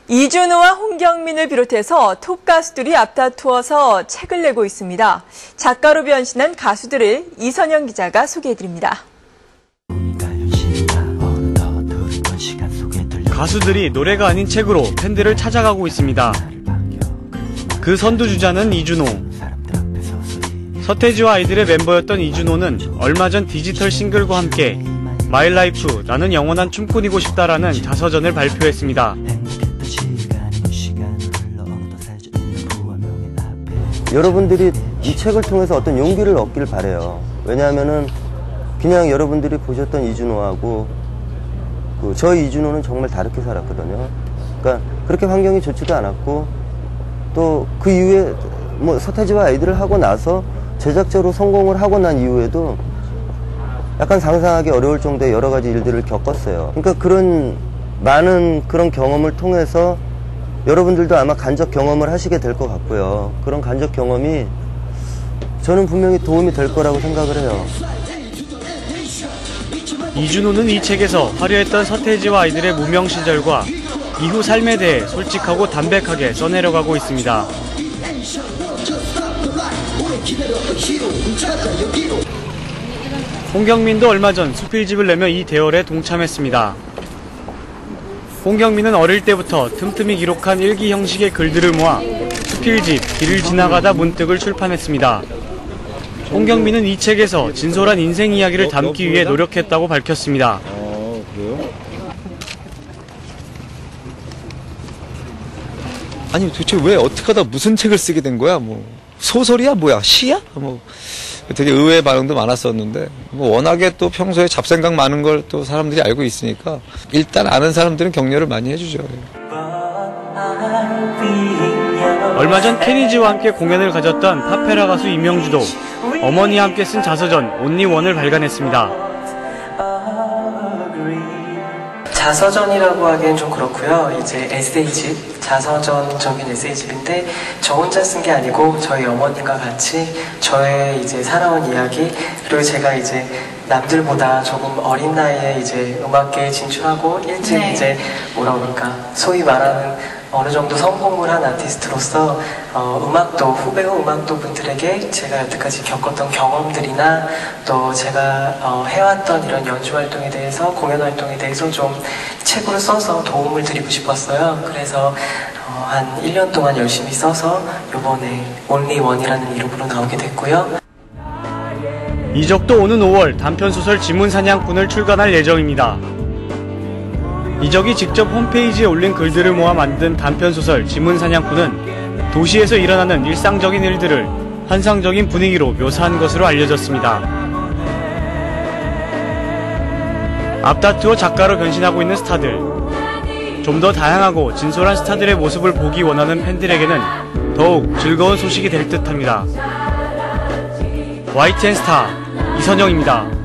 이준호와 홍경민을 비롯해서 톱 가수들이 앞다투어서 책을 내고 있습니다. 작가로 변신한 가수들을 이선영 기자가 소개해드립니다. 가수들이 노래가 아닌 책으로 팬들을 찾아가고 있습니다. 그 선두주자는 이준호. 서태지와 아이들의 멤버였던 이준호는 얼마 전 디지털 싱글과 함께 마이 라이프, 나는 영원한 춤꾼이고 싶다라는 자서전을 발표했습니다. 여러분들이 이 책을 통해서 어떤 용기를 얻길 바라요. 왜냐하면은 그냥 여러분들이 보셨던 이준호하고 저 이준호는 정말 다르게 살았거든요. 그러니까 그렇게 환경이 좋지도 않았고 또 그 이후에 뭐 서태지와 아이들을 하고 나서 제작자로 성공을 하고 난 이후에도 약간 상상하기 어려울 정도의 여러 가지 일들을 겪었어요. 그러니까 그런 많은 그런 경험을 통해서 여러분들도 아마 간접 경험을 하시게 될 것 같고요. 그런 간접 경험이 저는 분명히 도움이 될 거라고 생각을 해요. 이준호는 이 책에서 화려했던 서태지와 아이들의 무명 시절과 이후 삶에 대해 솔직하고 담백하게 써내려가고 있습니다. 홍경민도 얼마 전 수필집을 내며 이 대열에 동참했습니다. 홍경민은 어릴 때부터 틈틈이 기록한 일기 형식의 글들을 모아 수필집 길을 지나가다 문득을 출판했습니다. 홍경민은 이 책에서 진솔한 인생 이야기를 담기 위해 노력했다고 밝혔습니다. 그래요? 아니 도대체 왜 어떻게 하다 무슨 책을 쓰게 된 거야? 뭐 소설이야 뭐야 시야? 뭐 되게 의외의 반응도 많았었는데 뭐 워낙에 또 평소에 잡생각 많은 걸 또 사람들이 알고 있으니까 일단 아는 사람들은 격려를 많이 해주죠. 얼마 전 케니지와 함께 공연을 가졌던 파페라 가수 이명주도 어머니와 함께 쓴 자서전 온리 원을 발간했습니다. 자서전이라고 하기엔 좀 그렇고요. 이제 에세이집, 자서전적인 에세이집인데 저 혼자 쓴 게 아니고 저희 어머님과 같이 저의 이제 살아온 이야기, 그리고 제가 이제 남들보다 조금 어린 나이에 이제 음악계에 진출하고 일찍 이제 뭐라 그럴까 소위 말하는 어느 정도 성공을 한 아티스트로서 음악도 후배우 음악도 분들에게 제가 여태까지 겪었던 경험들이나 또 제가 해왔던 이런 연주 활동에 대해서 공연 활동에 대해서 좀 책으로 써서 도움을 드리고 싶었어요. 그래서 한 1년 동안 열심히 써서 이번에 온리 원이라는 이름으로 나오게 됐고요. 이적도 오는 5월 단편소설 지문사냥꾼을 출간할 예정입니다. 이적이 직접 홈페이지에 올린 글들을 모아 만든 단편소설 지문사냥꾼은 도시에서 일어나는 일상적인 일들을 환상적인 분위기로 묘사한 것으로 알려졌습니다. 앞다투어 작가로 변신하고 있는 스타들. 좀 더 다양하고 진솔한 스타들의 모습을 보기 원하는 팬들에게는 더욱 즐거운 소식이 될 듯합니다. YTN 스타 이선영입니다.